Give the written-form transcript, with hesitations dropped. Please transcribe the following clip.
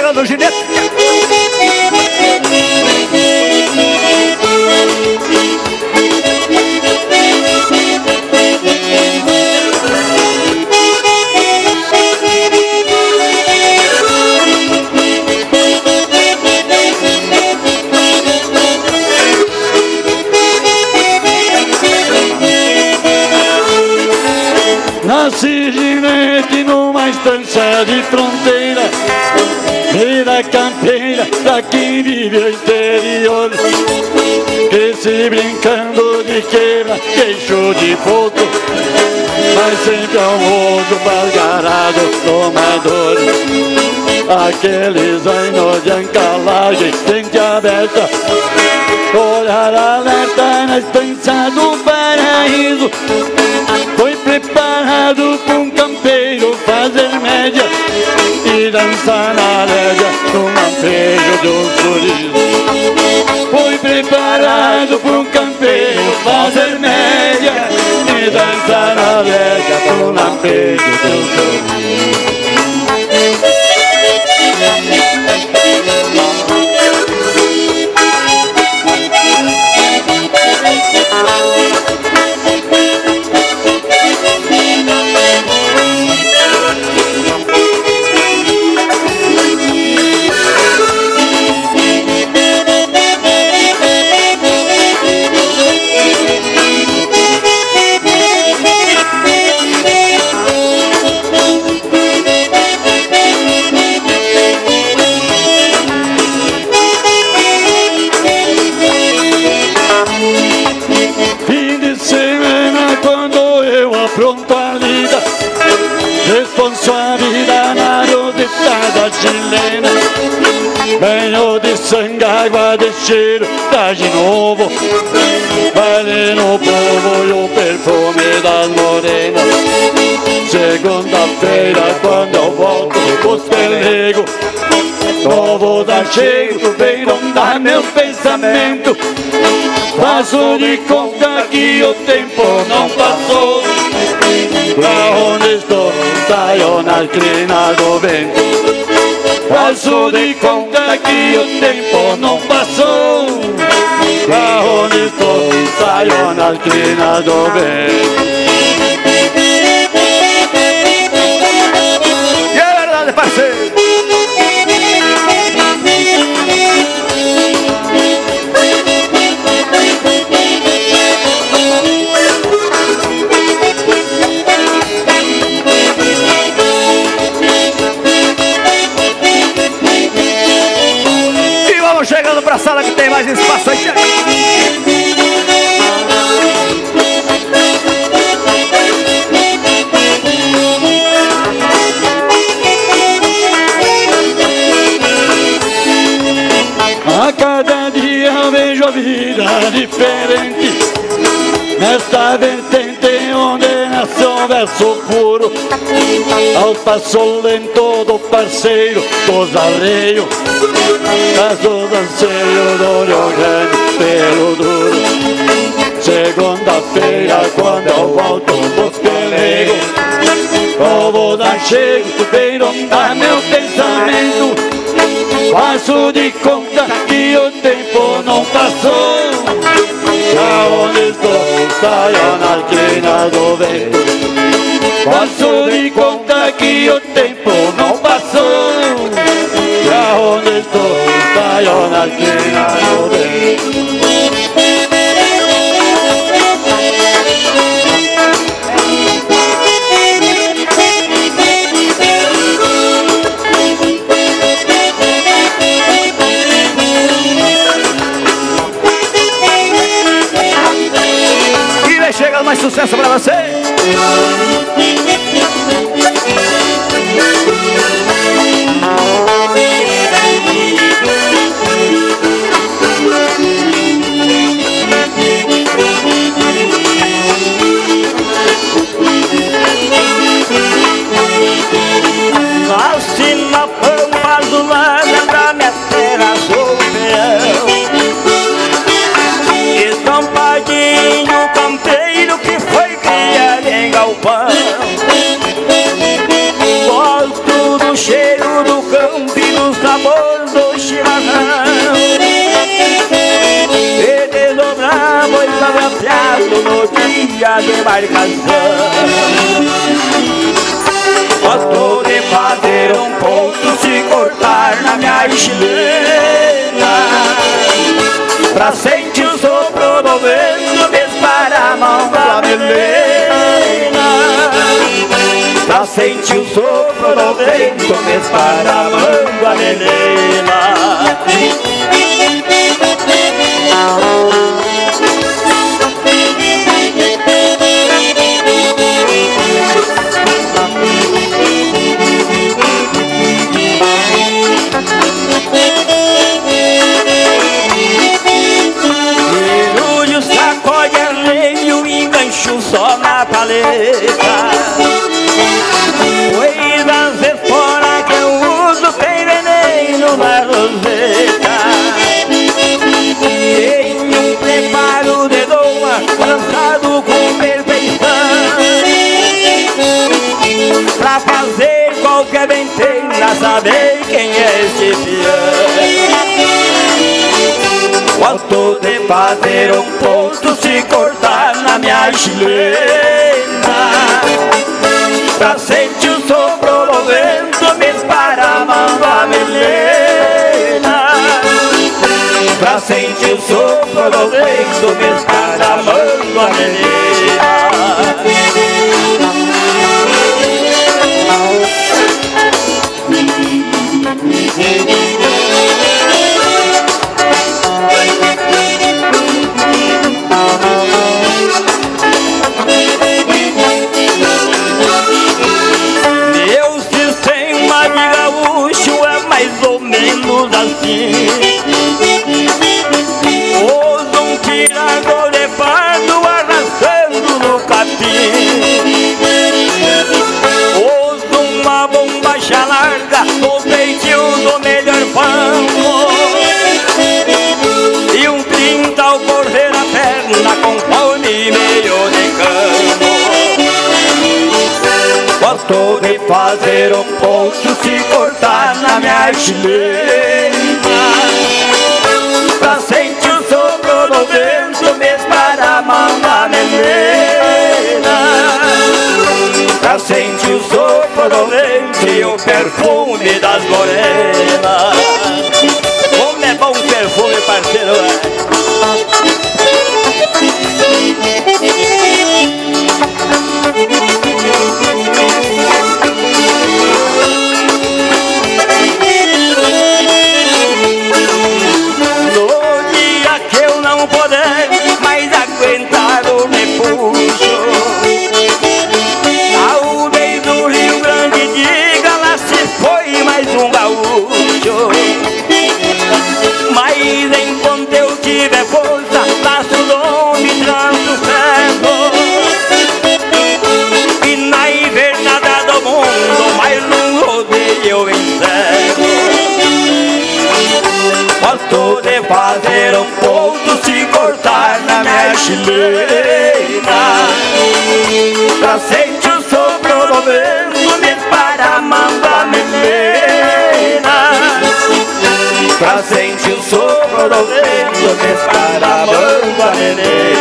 chegando o ginete. Nasci ginete numa estância de fronteira, vida campeira pra quem vive o interior. Cresci brincando de quebra, queixo de potro, mas sempre ao modo basgarado, tomador. Aqueles anos de ancalagem, frente aberta, olhar alerta na estância do paraíso. Foi preparado pra um campeiro fazer média e dançar na rédea no lampejo do sorriso. Foi preparado pra um campeiro fazer média e dançar na rédea no lampejo do sorriso. Pronto a lida, responsabilidade rodetada chilena. Banho de sangue, água de cheiro, tá de novo. Baile no povo e o perfume das morenas. Segunda-feira, quando eu volto pros pelegos, novo tá cheio, vem rondar meu pensamento. Faço de conta que o tempo não passou. Pra onde estou, saio nas crinas do vento. Faço de conta que o tempo não passou. Pra onde estou, saio nas crinas do vento. E é verdade, parceiro. Chegando pra sala que tem mais espaço aí. A cada dia eu vejo a vida diferente, nesta vertente onde nasceu um verso puro. Ao passo lento do parceiro dos arreios, caso danceiro do Rio Grande pelo duro. Segunda-feira, quando eu volto pros pelegos, povo da chego, vem rondar meu pensamento. Faço de conta que o tempo não passou. Pra onde estou, saio nas crinas do vento. Faço de conta que o tempo não passou. Pra onde estou, saio nas crinas do vento. E vem chegando mais sucesso pra você. Nasci na pampa azulada da minha terra, sou peão. Estampadinho campeiro que foi criado em galpão. Gosto do cheiro do campo e do sabor a demarcação. Gosto de fazer um ponto, se cortar na minha chilena, pra sentir o sopro do vento, me espalhar a mão da melena. Pra sentir o sopro do vento, me espalhar a mão da melena. Virulho, sacode, arreio, engancho só na paleta. Coisas esporas que eu uso, tem veneno na roseta. Tenho um preparo de doma, lançado com perfeição, pra fazer qualquer ventena, saber quem é esse peão. Gosto de fazer um ponto, se cortar na minha chilena, pra sentir o sopro do vento, me esparramando a melena. Pra sentir o sopro do vento, me esparramando a melena. Meu sistema de gaúcho é mais ou menos assim. Uso um tirador de fardo arrastando no capim. Uso uma bombacha larga no feitio do melhor pano, e um 30 ao correr a perna conforme meio de cano. Gosto de fazer um ponto, se cortar na minha chilena, pra sentir o sopro do vento, me esparramando a melena. Pra sentir o sopro do vento e o perfume das morenas. Como é bom perfume, parceiro, no dia que eu não puder mais aguentar o repuxo, talvez do Rio Grande diga, lá se foi mais um gaúcho. Mas enquanto eu tiver força, laço onde transo ferro, e na invernada do mundo mais um rodeio eu encerro. Gosto de fazer um ponto, se cortar na minha chilena, pra sentir o sopro do vento, me esparramando a melena. Pra sentir o sopro do vento, me esparramando a melena.